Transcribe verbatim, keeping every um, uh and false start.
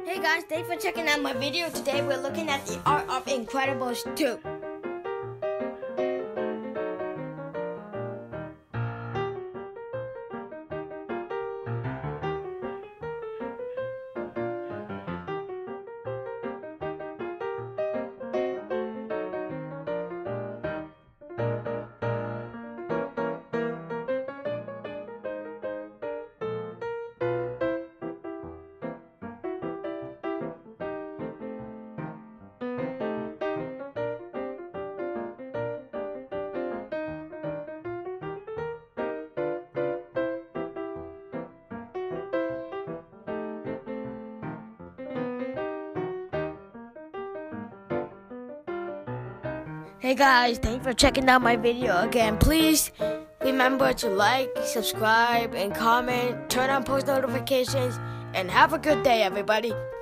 Hey guys, thanks for checking out my video. Today we're looking at the art of Incredibles two. Hey guys, thanks for checking out my video again. Please remember to like, subscribe, and comment, turn on post notifications, and have a good day, everybody.